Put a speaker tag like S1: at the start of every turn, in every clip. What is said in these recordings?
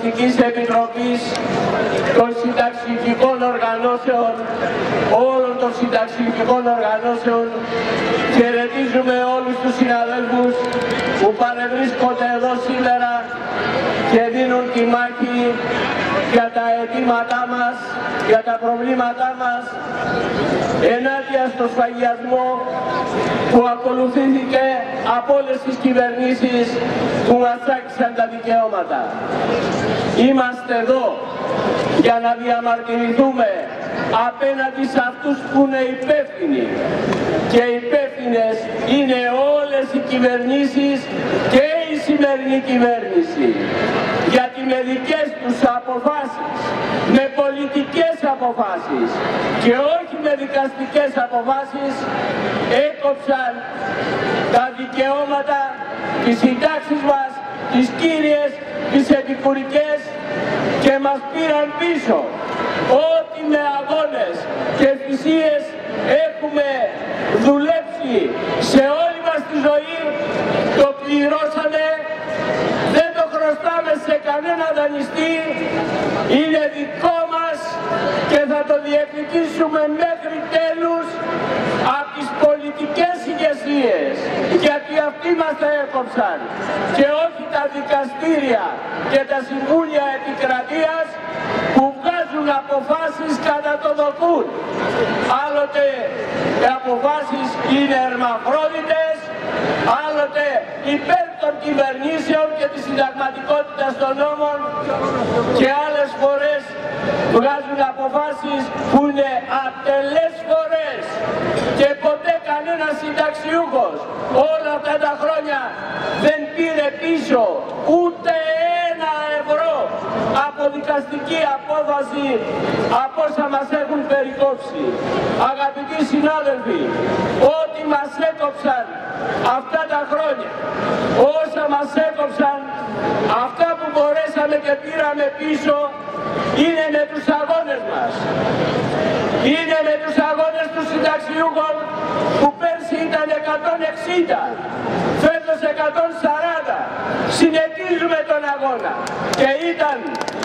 S1: Εκτελεστικής Επιτροπής των συνταξιωτικών οργανώσεων, όλων των συνταξιωτικών οργανώσεων. Χαιρετίζουμε όλους τους συναδέλφους που παρευρίσκονται εδώ σήμερα και δίνουν τη μάχη για τα αιτήματά μας, για τα προβλήματά μας, ενάντια στο σφαγιασμό που ακολουθήθηκε από όλες τις κυβερνήσεις που μας άκησαν τα δικαιώματα. Είμαστε εδώ για να διαμαρτυρηθούμε απέναντι σε αυτούς που είναι υπεύθυνοι, και υπεύθυνες είναι όλες οι κυβερνήσεις και η σημερινή κυβέρνηση, γιατί με δικές τους αποφάσεις, με πολιτικές αποφάσεις και όχι με δικαστικές αποφάσεις έκοψαν τα δικαιώματα, τις συντάξεις μας, τις κύριες, τις επικουρικές, και μας πήραν πίσω. Ό,τι με αγώνες και θυσίες έχουμε δουλέψει σε όλη μας τη ζωή, το πληρώσαμε, δεν το χρωστάμε σε κανένα δανειστή, είναι δικό μας και θα το διεκδικήσουμε μέχρι τέλους από τις πολιτικές ηγεσίες, γιατί αυτοί μας τα έκοψαν και όχι τα δικαστήρια και τα συμβούλια επικρατείας που βγάζουν αποφάσεις κατά το δοκούν. Άλλοτε οι αποφάσεις είναι ερμαφρόδιτες, άλλοτε υπέρ των κυβερνήσεων και της συνταγματικότητας των νόμων, και άλλες φορές βγάζουν αποφάσεις που είναι ατελέσφορες και ποτέ κανένας συνταξιούχος όλα αυτά τα χρόνια δεν πήρε πίσω ούτε ένα ευρώ από δικαστική απόφαση από όσα μας έχουν περικόψει. Αγαπητοί συνάδελφοι, ό,τι μας έκοψαν αυτά τα χρόνια, όσα μας έκοψαν, αυτά που μπορέσαμε και πήραμε πίσω, είναι με τους αγώνες μας. Είναι με τους αγώνες των συνταξιούχων που πέρσι ήταν 160, φέτος 140. Συνεχίζουμε τον αγώνα και ήταν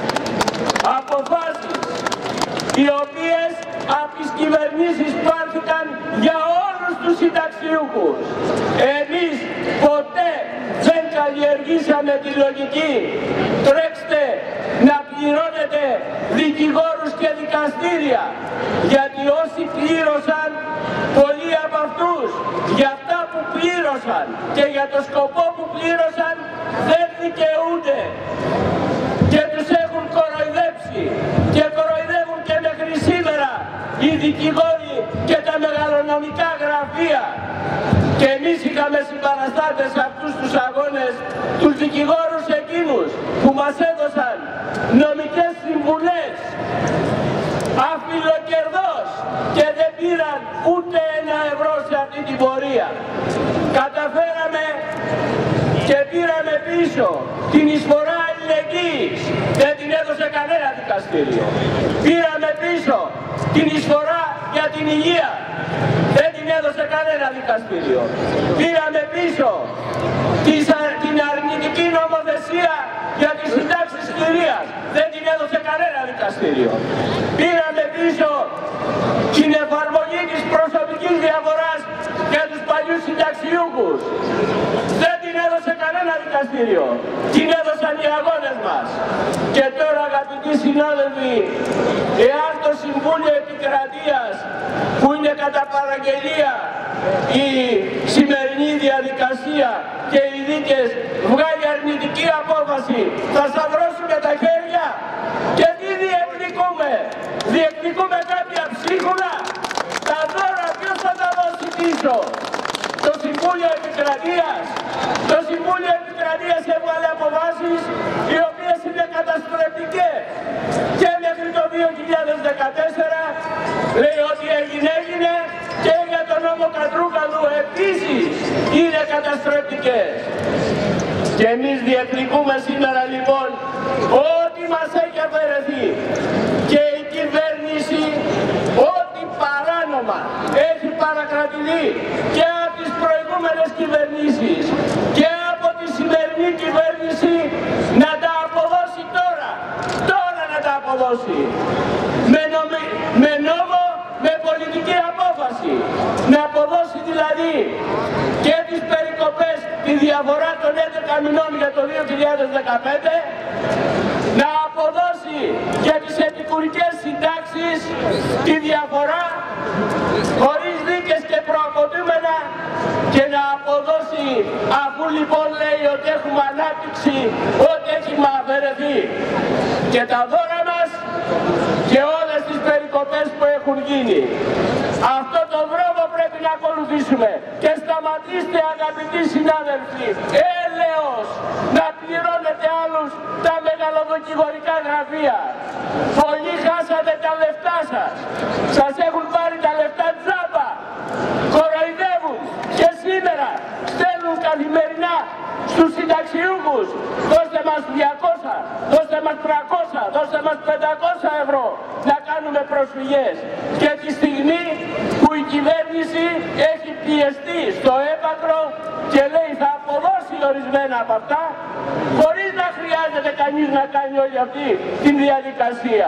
S1: αποφάσεις οι οποίες από τις κυβερνήσεις πάρθηκαν για όλους τους συνταξιούχους. Εμείς ποτέ δεν καλλιεργήσαμε τη λογική τρέξτε να πληρώνετε δικηγόρους και δικαστήρια, γιατί όσοι πλήρωσαν, πολλοί από αυτούς για αυτά που πλήρωσαν και για το σκοπό που πλήρωσαν δεν δικαιούνται και τους έχουν κοροϊδέψει και κοροϊδεύουν και μέχρι σήμερα οι δικηγόροι και τα μεγαλονομικά γραφεία. Και εμείς είχαμε συμπαραστάτες σε αυτούς τους αγώνες, τους δικηγόρους εκείνους που μας έδωσαν νομικές συμβουλές αφιλοκερδός και δεν πήραν ούτε ένα ευρώ σε αυτή την πορεία. Καταφέραμε και πήραμε πίσω την εισφορά αλληλεγγύης, δεν την έδωσε κανένα δικαστήριο. Πήραμε πίσω την εισφορά για την υγεία, δεν την έδωσε κανένα δικαστήριο. Πήραμε πίσω την αρνητική νομοθεσία για τις συντάξεις κυρίας, δεν την έδωσε κανένα δικαστήριο. Πήραμε πίσω την εφαρμογή της προσωπικής διαφοράς για τους παλιούς συνταξιούχους, δεν την έδωσε κανένα δικαστήριο. Την έδωσαν οι αγώνες μας. Και τώρα, αγαπητοί συνάδελφοι, εάν το Συμβούλιο Επικρατείας, που είναι κατά παραγγελία η σημερινή διαδικασία και οι δίκες, βγάλει αρνητική απόφαση, θα σταυρώσουμε τα χέρια και τι διεκδικούμε? Διεκδικούμε κάποια ψίχουλα? Τα δώρα ποιος θα τα δώσει πίσω? Το Συμβούλιο Επικρατείας. Το Συμβούλιο Επικρατείας έβγαλε αποφάσεις οι οποίες είναι καταστρεπτικές. Και μέχρι το 2014 λέει ότι έγινε και για τον νόμο Κατρούγκαλου επίσης είναι καταστρεπτικές. Και εμείς διεκδικούμε σήμερα λοιπόν ό,τι μας έχει αφαιρεθεί. Και η κυβέρνηση ό,τι παράνομα έχει παρακρατηθεί και από τις προηγούμενες κυβερνήσεις και από τη σημερινή κυβέρνηση να τα αποδώσει τώρα. αποδώσει. Με νόμο, με πολιτική απόφαση. Να αποδώσει δηλαδή και τις περικοπές, τη διαφορά των 11 μηνών για το 2015, να αποδώσει για τις επικουρικές συντάξεις τη διαφορά χωρίς δίκες και προαπαιτούμενα και να αποδώσει, αφού λοιπόν λέει ότι έχουμε ανάπτυξη, ό,τι έχει αφαιρεθεί, και τα δώρα μας και όλες τις περικοπές που έχουν γίνει. Αυτό το δρόμο πρέπει να ακολουθήσουμε και σταματήστε, αγαπητοί συνάδελφοι, έλεος να πληρώνετε άλλους τα μεγαλοδοκηγορικά γραφεία. Πολλοί χάσατε τα λεφτά σας, σας έχουν πάρει τα λεφτά τζάμπα, κοροϊδεύουν και σήμερα στέλνουν καθημερινά στους συνταξιούχους, δώστε μας 200, δώστε μας 300, δώστε μας 500 ευρώ να κάνουμε προσφυγές. Και τη στιγμή που η κυβέρνηση έχει πιεστεί στο έπακρο και λέει θα αποδώσει ορισμένα από αυτά, χωρίς να χρειάζεται κανείς να κάνει όλη αυτή την διαδικασία.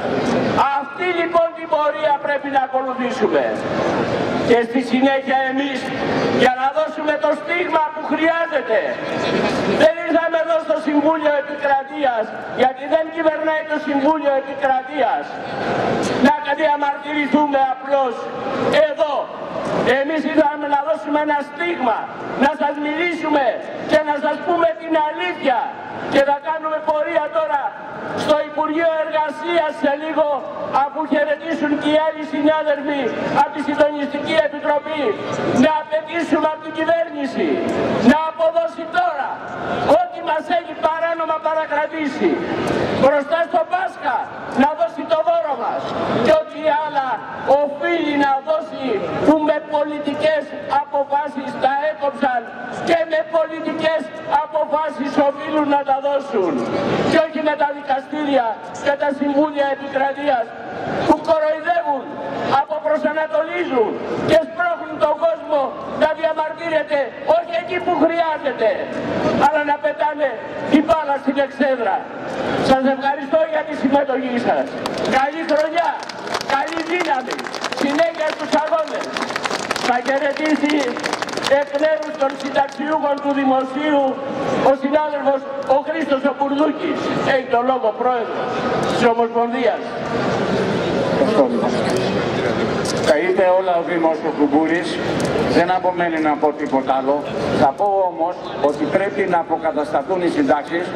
S1: Αυτή λοιπόν την πορεία πρέπει να ακολουθήσουμε. Και στη συνέχεια εμείς, για να δώσουμε το στίγμα που χρειάζεται, δεν ήρθαμε εδώ στο Συμβούλιο Επικρατείας, γιατί δεν κυβερνάει το Συμβούλιο Επικρατείας, να διαμαρτυρηθούμε απλώς εδώ. Εμείς ήρθαμε να δώσουμε ένα στίγμα, να σας μιλήσουμε και να σας πούμε την αλήθεια. Και θα κάνουμε πορεία τώρα στο Υπουργείο Εργασίας σε λίγο, αφού χαιρετήσουν και οι άλλοι συνάδελφοι από τη Συντονιστική Επιτροπή, να απαιτήσουμε από την κυβέρνηση να αποδώσει τώρα ό,τι μας έχει παράνομα παρακρατήσει, μπροστά στο Πάσχα να δώσει το δώρο μας και ό,τι άλλα οφείλει να δώσει, που με πολιτικές αποφάσεις τα έκοψαν και με πολιτικές αποφάσεις οφείλουν να τα δώσουν, και όχι με τα δικαστήρια και τα Συμβούλια Επικρατείας που κοροϊδεύουν, αποπροσανατολίζουν και σπρώχνουν τον κόσμο να διαμαρτύρεται όχι εκεί που χρειάζεται, αλλά να πετάνε την μπάλα στην εξέδρα. Σας ευχαριστώ για τη συμμετοχή σας. Καλή χρονιά, καλή δύναμη, συνέχεια στους αγώνες. Θα χαιρετήσει εκ μέρους των συνταξιούχων του Δημοσίου ο συνάδελφος ο Χρήστος ο Μπουρδούκης. Έχει το λόγο, πρόεδρος της Ομοσπονδίας.
S2: Τα είπε όλα ο Δήμος ο Κουμπούρης, δεν απομένει να πω τίποτα άλλο. Θα πω όμως ότι πρέπει να αποκατασταθούν οι συντάξεις.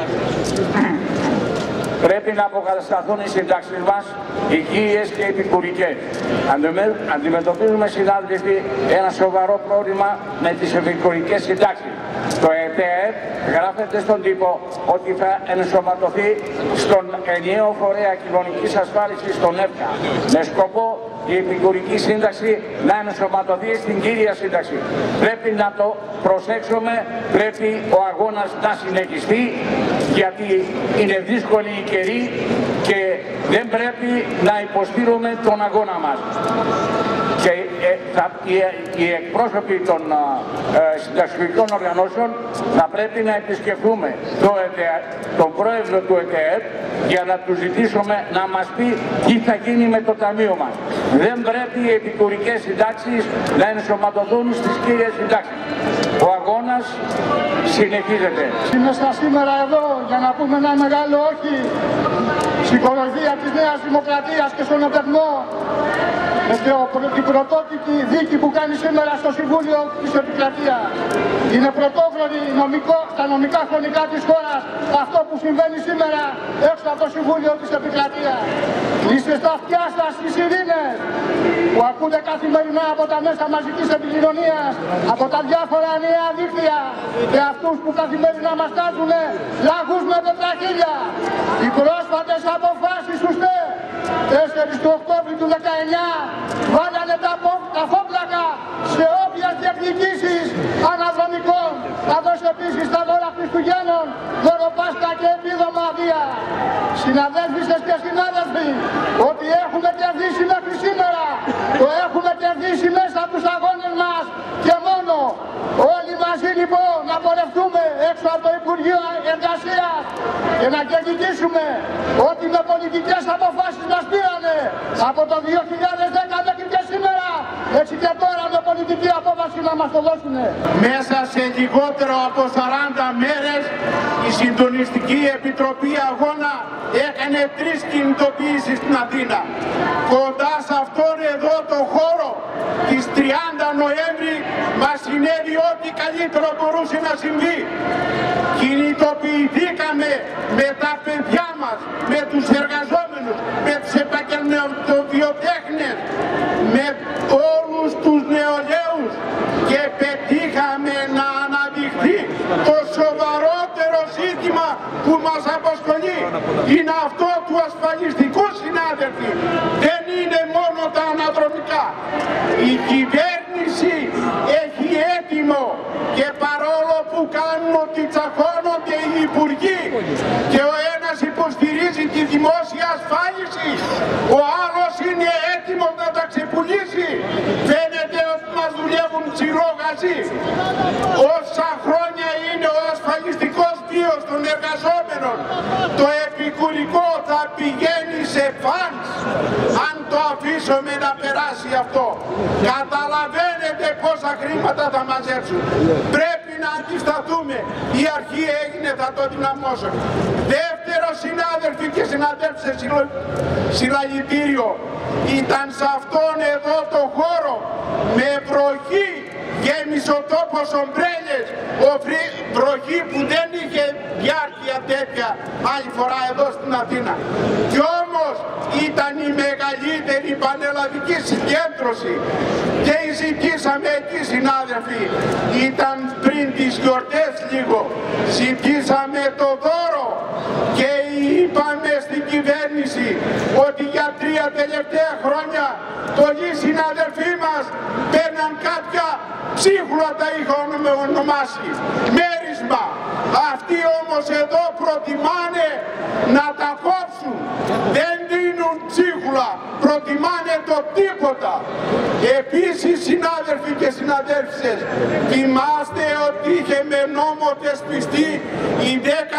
S2: Πρέπει να αποκατασταθούν οι συντάξεις μας οικίες και επικουρικές. Αντιμετωπίζουμε, συνάδελφοι, ένα σοβαρό πρόβλημα με τις επικουρικές συντάξεις. Το ΕΤΕΕΠ γράφεται στον τύπο ότι θα ενσωματωθεί στον ενιαίο φορέα κοινωνικής ασφάλισης, στον ΕΦΚΑ, με σκοπό η επικουρική σύνταξη να ενσωματωθεί στην κύρια σύνταξη. Πρέπει να το προσέξουμε, πρέπει ο αγώνας να συνεχιστεί, γιατί είναι δύσκολοι οι καιροί και δεν πρέπει να υποστήρουμε τον αγώνα μας. Και οι εκπρόσωποι των συνταξιωτικών οργανώσεων θα πρέπει να επισκεφθούμε τον πρόεδρο του ΕΤΕΕΠ για να του ζητήσουμε να μας πει τι θα γίνει με το ταμείο μας. Δεν πρέπει οι επικουρικές συντάξεις να ενσωματωθούν στις κύριες συντάξεις. Ο αγώνας συνεχίζεται.
S3: Είμαστε σήμερα εδώ για να πούμε ένα μεγάλο όχι στην κοροϊδία της Νέας Δημοκρατίας και στον εμπεγμό με την πρωτότυπη δίκη που κάνει σήμερα στο Συμβούλιο της Επικρατείας. Είναι πρωτόχρονη στα νομικά χρονικά της χώρας αυτό που συμβαίνει σήμερα έξω από το Συμβούλιο της Επικρατείας. Είστε στα αυτιά σας τις ειρήνες που ακούτε καθημερινά από τα μέσα μαζικής επικοινωνίας, από τα διάφορα νέα δίκτυα και αυτούς που καθημερινά μας κάνουν λαγούς με πετραχίλια. Οι πρόσφατες αποφάσεις τους 4 του Οκτώβρη του 19 βάλανε τα φόβλακα σε όποιες διεκδικήσεις αναδρομικών, καθώς επίσης τα δώρα Χριστουγέννων, δωροπάσχα και επίδομα βία. Συναδέλφισες και συνάδελφοι, ότι έχουμε κερδίσει μέχρι σήμερα, το έχουμε κερδίσει μέσα από τους αγώνες μας και μόνο. Όλοι μαζί λοιπόν να πορευτούμε μαζευτούμε έξω από το Υπουργείο Εργασίας και να κερδίσουμε ότι με πολιτικές αποφάσεις μας πήρανε από το 2010 μέχρι και σήμερα, έτσι και τώρα με πολιτική απόφαση να μας το δώσουνε.
S4: Μέσα σε λιγότερο από 40 μέρες η Συντονιστική Επιτροπή Αγώνα έκανε 3 κινητοποιήσεις στην Αθήνα. Κοντά σε αυτόν εδώ το χώρο της 30 Νοέμβρη μας συνέβη ό,τι καλύτερο μπορούσε να συμβεί. Κινητοποιηθήκαμε με τα παιδιά μας, με τους εργαζόμενους, με τους επαγγελματοβιοτέχνες, με όλους τους νεολαίους και πετύχαμε να αναδειχθεί το σοβαρότερο ζήτημα που μας απασχολεί. Είναι αυτό του ασφαλιστικού, συνάδελφοι. Δεν είναι μόνο τα αναδρομικά. Η κυβέρνηση έχει έτοιμο και παρόλο που κάνουν ότι τσακώνονται οι υπουργοί και ο ένας υποστηρίζει τη δημόσια ασφάλιση, ο άλλος είναι έτοιμος να τα ξεπουλήσει. Φαίνεται ότι μας δουλεύουν ψηρόγαζοι. Όσα χρόνια είναι ο ασφαλιστικός βίος των εργαζόμενων, το επικουρικό θα πηγαίνει σε φανς αν το αφήσουμε να περάσει αυτό. Καταλαβαίνετε πόσα χρήματα θα μαζέψουν. Πρέπει να αντισταθούμε. Η αρχή έγινε, θα το δυναμώσουμε. Δεύτερο, συνάδελφοι και συναδέλφες, συλλαλητήριο. Ήταν σε αυτόν εδώ το χώρο με βροχή, γέμισε ο τόπος ομπρέλες, βροχή που δεν είχε διάρκεια τέτοια άλλη φορά εδώ στην Αθήνα. Κι όμως ήταν η μεγαλύτερη πανελλαδική συγκέντρωση και ζητήσαμε εκεί, συνάδελφοι, ήταν πριν τις γιορτές λίγο, ζητήσαμε το δώρο και είπαμε στην κυβέρνηση ότι για 3 τελευταία χρόνια πολλοί συναδελφοί μας παίρναν κάποια ψίχουλα, τα είχαν ονομάσει, μέρισμα. Αυτοί όμως εδώ προτιμάνε να τα κόψουν, δεν δίνουν ψίχουλα, προτιμάνε το τίποτα. Επίσης, συνάδελφοι και συναδέλφισες, θυμάστε ότι είχε με νόμο θεσπιστεί η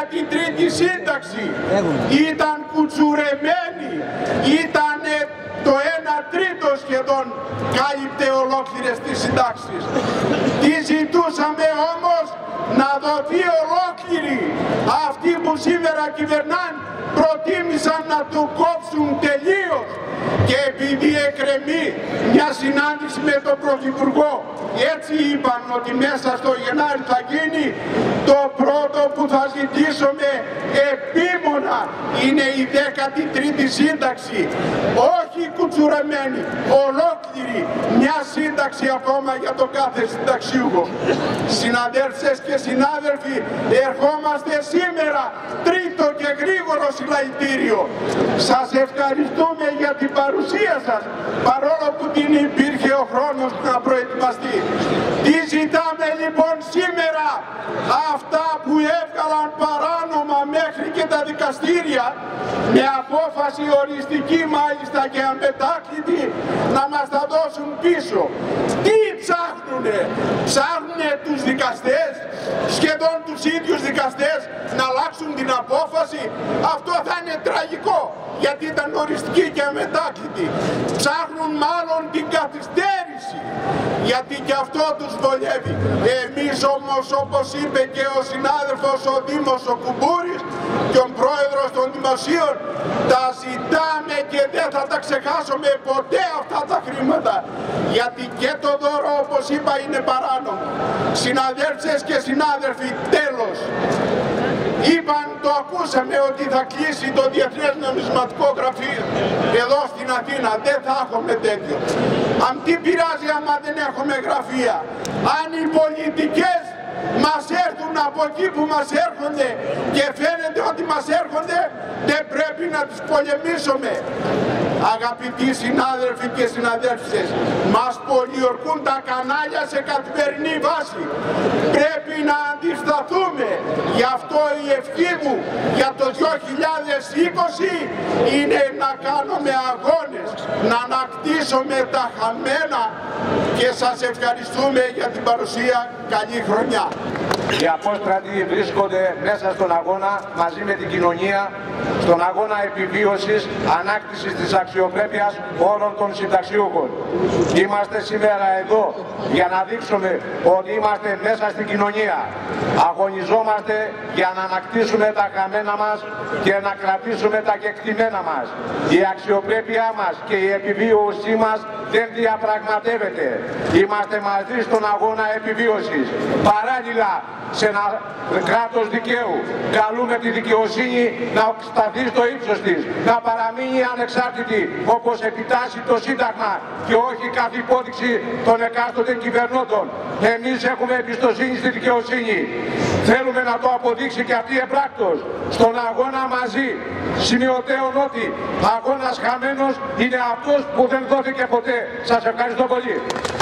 S4: 13η σύνταξη. Ήταν κουτσουρεμένη, ήταν το 1/3 σχεδόν κάλυπτε ολόκληρες τις συντάξεις. Τι ζητούσαμε όμως? Να δοθεί ολόκληρη. Αυτοί που σήμερα κυβερνάν προτίμησαν να το κόψουν τελείως. Και επειδή εκκρεμεί μια συνάντηση με τον Πρωθυπουργό, έτσι είπαν ότι μέσα στο Γενάρη θα γίνει, το πρώτο που θα ζητήσουμε επίμονα είναι η 13η σύνταξη. Όχι κουτσουρεμένη, ολόκληρη μια σύνταξη ακόμα για τον κάθε συνταξιούχο. Συναδέλφες και συνάδελφοι, ερχόμαστε σήμερα τρίτο και γρήγορο συλλαλητήριο. Σας ευχαριστούμε για την παρουσία σας, παρόλο που δεν υπήρχε ο χρόνος να προετοιμαστεί. Τι ζητάμε λοιπόν σήμερα? Αυτά που έβγαλαν παράνομα μέχρι και τα δικαστήρια, με απόφαση οριστική μάλιστα και αμετάκλητη, να μας τα δώσουν πίσω. Τι ψάχνουνε? Ψάχνουνε τους δικαστές, σχεδόν τους ίδιους δικαστές, να αλλάξουν την απόφαση. Αυτό θα είναι τραγικό, γιατί ήταν οριστική και αμετάκλητη. Ψάχνουν μάλλον την καθυστέρηση, γιατί και αυτό τους βολεύει. Εμείς όμως, όπως είπε και ο συνάδελφος ο Δήμος ο Κουμπούρης και ο πρόεδρος των δημοσίων, τα ζητάμε και δεν θα τα ξεχάσουμε ποτέ αυτά τα χρήματα, γιατί και το δώρο, όπως είπα, είναι παράνομο. Συναδέλφες και συνάδελφοι, τέλος, είπαν, το ακούσαμε, ότι θα κλείσει το Διεθνές Νομισματικό Γραφείο εδώ στην Αθήνα. Δεν θα έχουμε τέτοιο. Αν τι πειράζει άμα δεν έχουμε γραφεία? Αν οι πολιτικές μας έρθουν από εκεί που μας έρχονται και φαίνεται ότι μας έρχονται, δεν πρέπει να τις πολεμήσουμε. Αγαπητοί συνάδελφοι και συναδέλφισες, μας πολιορκούν τα κανάλια σε καθημερινή βάση. Πρέπει να αντισταθούμε. Γι' αυτό η ευχή μου για το 2020 είναι να κάνουμε αγώνες, να ανακτήσουμε τα χαμένα, και σας ευχαριστούμε για την παρουσία. Καλή χρονιά.
S2: Οι απόστρατοι βρίσκονται μέσα στον αγώνα μαζί με την κοινωνία, στον αγώνα επιβίωσης, ανάκτησης της αξιοπρέπειας όλων των συνταξιούχων. Είμαστε σήμερα εδώ για να δείξουμε ότι είμαστε μέσα στην κοινωνία. Αγωνιζόμαστε για να ανακτήσουμε τα χαμένα μας και να κρατήσουμε τα κεκτημένα μας. Η αξιοπρέπειά μας και η επιβίωσή μας δεν διαπραγματεύεται. Είμαστε μαζί στον αγώνα επιβίωσης. Παράλληλα, σε ένα κράτος δικαίου καλούμε τη δικαιοσύνη να σταθεί στο ύψος της, να παραμείνει ανεξάρτητη όπως επιτάσσει το Σύνταγμα και όχι καθ' υπόδειξη των εκάστοτε κυβερνώντων. Εμείς έχουμε εμπιστοσύνη στη δικαιοσύνη. Θέλουμε να το αποδείξει και αυτή εμπράκτος. Στον αγώνα μαζί σημειωτέων ότι αγώνας χαμένος είναι αυτός που δεν δόθηκε ποτέ. Σας ευχαριστώ πολύ.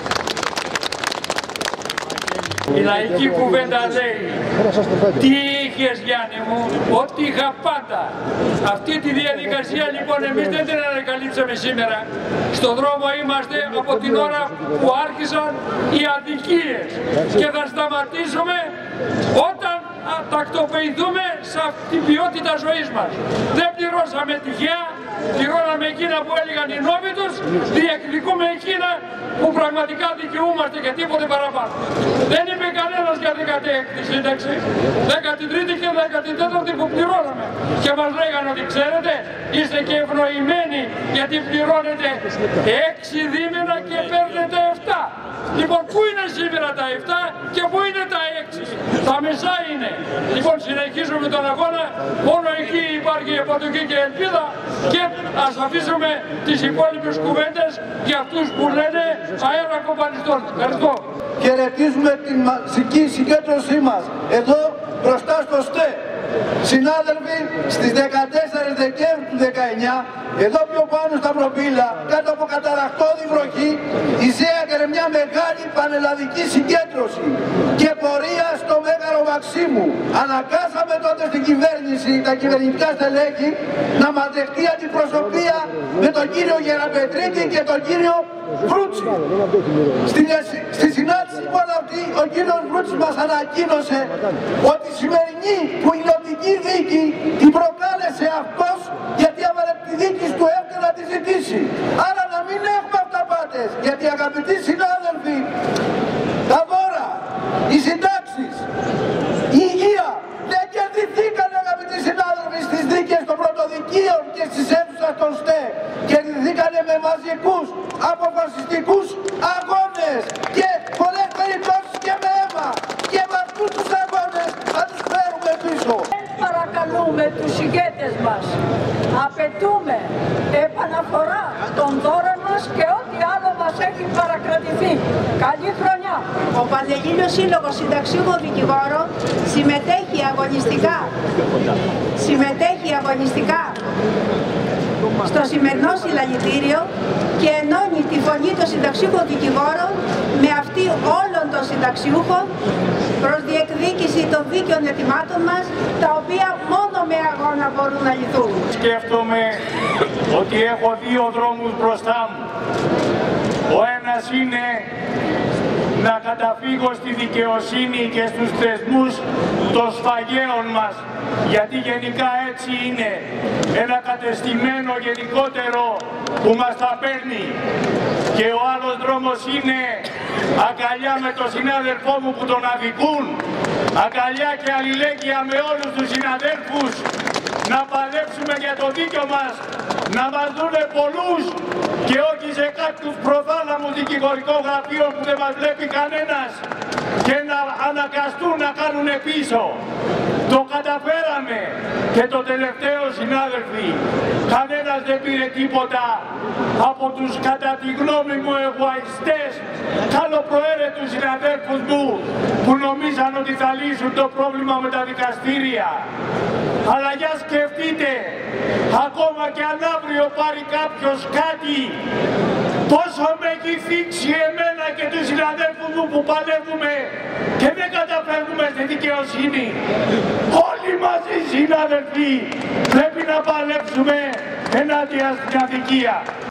S5: Η λαϊκή κουβέντα λέει, τι είχες Γιάννη μου, ό,τι είχα πάντα. Αυτή τη διαδικασία λοιπόν εμείς δεν την ανακαλύψαμε σήμερα. Στον δρόμο είμαστε από την ώρα που άρχισαν οι αδικίες και θα σταματήσουμε όταν τακτοποιηθούμε σε αυτή την ποιότητα ζωής μας. Δεν πληρώσαμε τυχαία, πληρώναμε εκείνα που έλεγαν οι νόμοι τους, διεκδικούμε εκείνα που πραγματικά δικαιούμαστε και τίποτε παραπάνω. Δεν είπε κανένας για 16η σύνταξη, 13η και 14η που πληρώναμε. Και μας λέγανε ότι ξέρετε, είστε και ευνοημένοι γιατί πληρώνετε 6 δίμηνα και παίρνετε 7. Λοιπόν, πού είναι σήμερα τα 7 και πού είναι τα 6. Τα μισά είναι. Λοιπόν, συνεχίζουμε τον αγώνα. Μόνο εκεί υπάρχει υποτοχή και ελπίδα και ας αφήσουμε τις υπόλοιπες κουβέντες για αυτούς που λένε αέρα κομπανιστών. Ευχαριστώ.
S6: Χαιρετίζουμε την μαζική συγκέντρωσή μας εδώ μπροστά στο ΣΤΕ. Συνάδελφοι, στις 14 Δεκέμβρη του 19, εδώ πιο πάνω στα Προπύλα, κάτω από καταρακτώδη βροχή, η ΣΕΑ έκανε μια μεγάλη πανελλαδική συγκέντρωση και πορεία στο Μέγαρο Μαξίμου. Αναγκάσαμε τότε στην κυβέρνηση, τα κυβερνητικά στελέχη, να μας δεχτεί αντιπροσωπεία με τον κύριο Γεραπετρίτη και τον κύριο Βρούτσι. Στη συνάντηση λοιπόν αυτή ο κύριος Βρούτσης μας ανακοίνωσε ότι η σημερινή πουηλωτική δίκη την προκάλεσε αυτός γιατί έβαλε τη δίκη του έβγαινε να τη ζητήσει. Άρα να μην έχουμε αυταπάτες, γιατί αγαπητοί συνάδελφοι, τα δώρα, οι συντάξεις, η υγεία δεν κερδιθήκαν αγαπητοί συνάδελφοι στις δίκες των πρωτοδικείων και στις αίθουσες των ΣΤΕ. Κερδιθήκανε με μαζικούς αποφασιστικούς αγώνες και πολλές περιπτώσεις και με αίμα. Και με αυτούς τους αγώνες θα τους φέρουμε πίσω.
S7: Παρακαλούμε τους ηγέτες μας, απαιτούμε επαναφορά των δώρων μας και ό,τι άλλο μας έχει παρακρατηθεί. Καλή χρονιά!
S8: Ο Πανελλήνιος Σύλλογος Συνταξιούχων Δικηγόρων συμμετέχει αγωνιστικά στο σημερινό συλλαλητήριο και ενώνει τη φωνή των συνταξιούχων δικηγόρων με αυτή όλων των συνταξιούχων προς διεκδίκηση των δίκαιων αιτημάτων μας, τα οποία μόνο με αγώνα μπορούν να λυθούν.
S5: Σκέφτομαι ότι έχω δύο δρόμους μπροστά μου. Ο ένας είναι να καταφύγω στη δικαιοσύνη και στους θεσμούς των σφαγέων μας, γιατί γενικά έτσι είναι, ένα κατεστημένο γενικότερο που μας τα παίρνει. Και ο άλλος δρόμος είναι αγκαλιά με τον συνάδελφό μου που τον αδικούν, αγκαλιά και αλληλέγγυα με όλους τους συναδέλφους, να παλέψουμε για το δίκιο μας, να μας δούνε πολλούς και όχι σε κάποιους προθάλαμους δικηγορικών γραφείων που δεν μας βλέπει κανένας και να αναγκαστούν να κάνουν πίσω. Το καταφέραμε και το τελευταίο συνάδελφοι, κανένας δεν πήρε τίποτα από τους κατά τη γνώμη μου εγωιστές, καλοπροαίρετους συναδέλφους μου που νομίζαν ότι θα λύσουν το πρόβλημα με τα δικαστήρια. Αλλά για σκεφτείτε, ακόμα και αν αύριο πάρει κάποιος κάτι, πόσο με έχει θίξει εμένα και τους συναδέλφους μου που παλεύουμε και δεν καταφέρνουμε στη δικαιοσύνη. Όλοι μαζί συναδελφοί πρέπει να παλέψουμε ενάντια στην αδικία.